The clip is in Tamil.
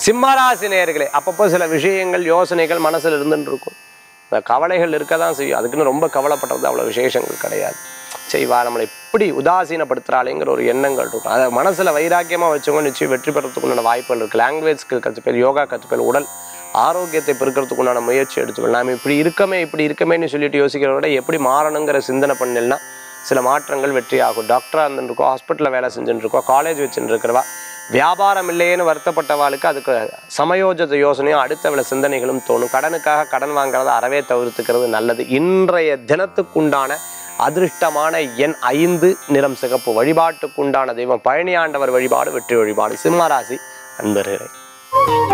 சிம்மராசி நேயர்களே, அப்பப்போ சில விஷயங்கள் யோசனைகள் மனசில் இருந்துட்டு இருக்கும். இந்த கவலைகள் இருக்க தான் செய்யும். அதுக்குன்னு ரொம்ப கவலைப்படுறது அவ்வளோ விசேஷங்கள் கிடையாது. செய்வா நம்மளை எப்படி உதாசீனப்படுத்துகிறாளேங்கிற ஒரு எண்ணங்கள் இருக்கும். அதை மனசில் வைராக்கியமாக வச்சவங்க நிச்சயம் வெற்றி பெறத்துக்குண்டான வாய்ப்புகள் இருக்குது. லாங்குவேஜ் ஸ்கில் கற்றுப்பேன், யோகா கற்றுப்பேன், உடல் ஆரோக்கியத்தை பெருக்கிறதுக்குண்டான முயற்சி எடுத்துப்பேன். நாம் இப்படி இருக்கமேன்னு சொல்லிட்டு யோசிக்கிறத விட எப்படி மாறணுங்கிற சிந்தனை பண்ணினா சில மாற்றங்கள் வெற்றி ஆகும். டாக்டராக இருந்துருக்கோம், ஹாஸ்பிட்டலில் வேலை செஞ்சுட்டு இருக்கோம், காலேஜ் வச்சுட்டு இருக்கிறவா, வியாபாரம் இல்லையேன்னு வருத்தப்பட்டவாளுக்கு அதுக்கு சமயோஜித யோசனையும் அடுத்த வேலை சிந்தனைகளும் தோணும். கடனுக்காக கடன் வாங்குறத அறவே தவிர்த்துக்கிறது நல்லது. இன்றைய தினத்துக்குண்டான அதிர்ஷ்டமான எண் 5, நிறம் சிகப்பு. வழிபாட்டுக்குண்டான தெய்வம் பழனி ஆண்டவர் வழிபாடு வெற்றி வழிபாடு. சிம்மராசி அன்பர்களே.